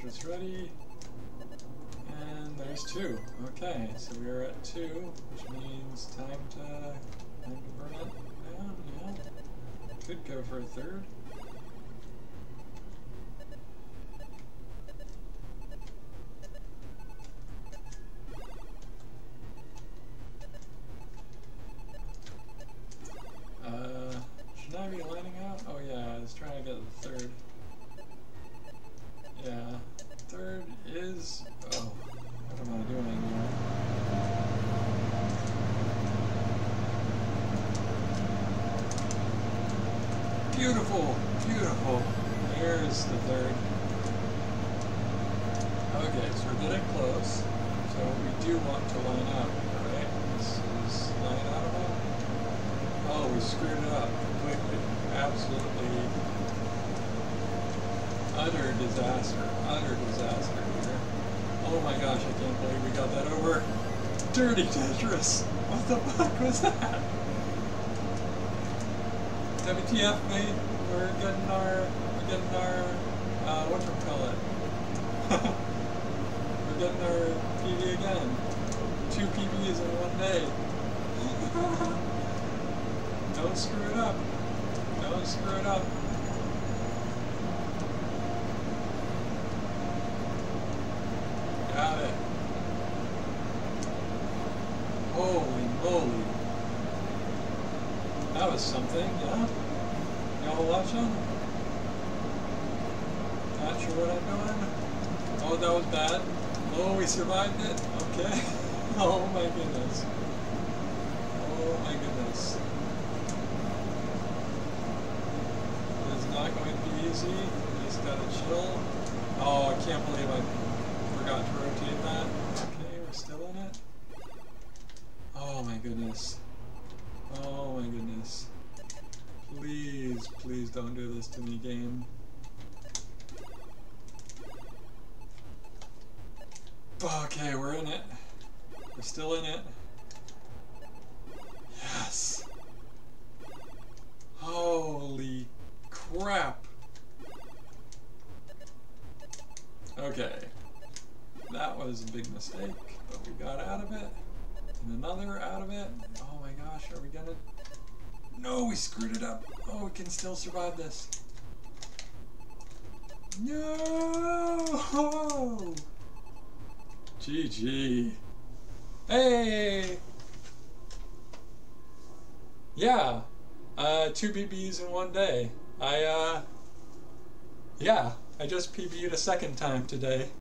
Tetris ready. And there's 2. Okay, so we're at 2, which means time to burn it down, yeah. Could go for a 3rd. Should I be lining out? Oh yeah, I was trying to get the 3rd. Yeah, 3rd is... oh, what am I doing here? Beautiful, beautiful. There's the 3rd. Okay, so we're getting close. So we do want to line up, right? This is line out of it. Oh, we screwed it up completely. Absolutely utter disaster here. Oh my gosh, I can't believe we got that over. Dirty Tetris! What the fuck was that? WTF, mate? We're getting our whatchamacallit? We're getting our PB again. 2 PBs in one day. Don't screw it up. Don't screw it up. Got it. Holy moly. That was something, yeah? Y'all watching? Not sure what I'm doing. Oh, that was bad. Oh, we survived it. Okay. Oh my goodness. Oh my goodness. It's not going to be easy. You just gotta chill. Oh, I can't believe I forgot to rotate that. Okay, we're still in it. Oh my goodness. Oh my goodness. Please, please don't do this to me, game. Okay, we're in it. We're still in it. Yes! Holy crap! Okay. That was a big mistake, but we got out of it. And another out of it. Oh my gosh, are we gonna... No, we screwed it up. Oh, we can still survive this. No! GG. Hey! Yeah. 2 PBs in one day. Yeah, I just PB'd a 2nd time today.